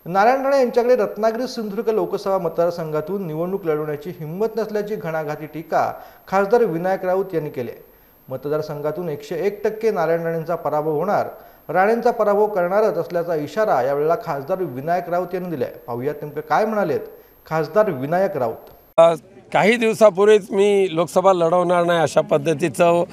नारायण राणे यांच्याकडे रत्नागिरी सिंधुदुर्ग लोकसभा मतदारसंघातून निवडणूक लढवण्याची हिंमत नसल्याची घणाघाती टीका खासदार विनायक राऊत यांनी केली आहे। मतदारसंघातून 101% नारायण राणेंचा पराभव होणार, राणेंचा पराभव करणारच असल्याचा इशारा यावेळेला खासदार विनायक राऊत यांनी दिलाय। पाहूयात नेमके काय म्हणालेत खासदार विनायक राऊत। काही दिवसापूर्वीच मी लोकसभा लढवणार नाही अशा पद्धतीचं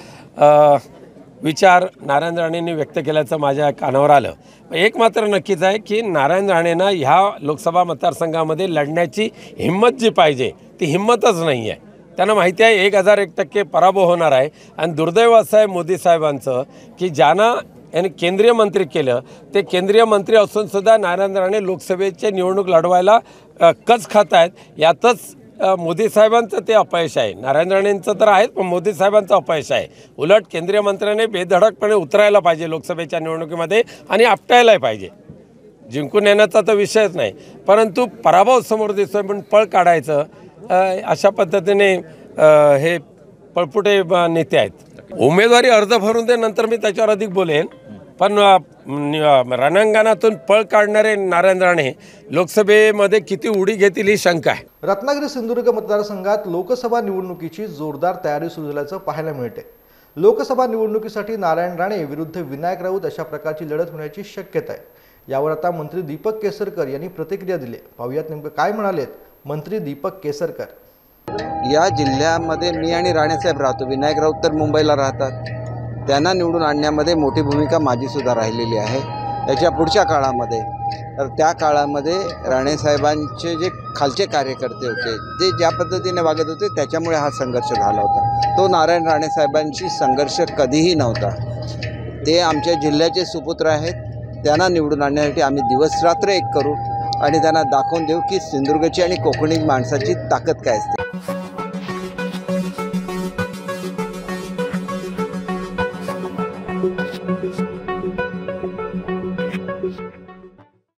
विचार नारायण राणेंनी व्यक्त केल्याचं माझ्या कानावर आलं। एक मात्र नक्कीच आहे की नारायण राणेंना ह्या लोकसभा मतदारसंघामध्ये लढण्याची हिंमत जी पाहिजे ती हिंमतच नाही आहे। त्यांना माहिती आहे 1001% पराभव होणार आहे। आणि दुर्दैव असं आहे मोदी साहेबांचं की ज्यांना यांनी केंद्रीय मंत्री केलं ते केंद्रीय मंत्री असूनसुद्धा नारायण राणे लोकसभेचे निवडणूक लढवायला कच खात आहेत। यातच मोदी साहेबांचं ते अपयश आहे। नारायण राणेंचं तर आहेच, पण मोदी साहेबांचं अपयश आहे। उलट केंद्रीय मंत्र्याने बेधडकपणे उतरायला पाहिजे लोकसभेच्या निवडणुकीमध्ये आणि आपटायलाही पाहिजे। जिंकून येण्याचा तर विषयच नाही, परंतु पराभव समोर दिसतोय पण पळ काढायचं अशा पद्धतीने हे पळपुटे नेते आहेत। उमेदवारी अर्ज भरून दे, नंतर मी त्याच्यावर अधिक बोलेन। पण रणांगणातून पळ काढणारे नारायण राणे लोकसभेमध्ये किती उडी घेतील ही शंका आहे। रत्नागिरी सिंधुदुर्ग मतदारसंघात लोकसभा निवडणुकीची जोरदार तयारी सुरू झाल्याचं पाहायला मिळते। लोकसभा निवडणुकीसाठी नारायण राणे विरुद्ध विनायक राऊत अशा प्रकारची लढत होण्याची शक्यता आहे। यावर आता मंत्री दीपक केसरकर यांनी प्रतिक्रिया दिली। पाहूयात नेमकं काय म्हणालेत मंत्री दीपक केसरकर। या जिल्ह्यामध्ये मी आणि राणेसाहेब राहतो, विनायक राऊत तर मुंबईला राहतात। त्यांना निवडून आणण्यामध्ये मोठी भूमिका माझीसुद्धा राहिलेली आहे। याच्या पुढच्या काळामध्ये तर त्या काळामध्ये राणेसाहेबांचे जे खालचे कार्यकर्ते होते ते ज्या पद्धतीने वागत होते त्याच्यामुळे हा संघर्ष झाला होता। तो नारायण राणेसाहेबांशी संघर्ष कधीही नव्हता। ते आमच्या जिल्ह्याचे सुपुत्र आहेत। त्यांना निवडून आणण्यासाठी आम्ही दिवसरात्र एक करू आणि त्यांना दाखवून देऊ की सिंधुदुर्गची आणि कोकणी माणसाची ताकद काय असते।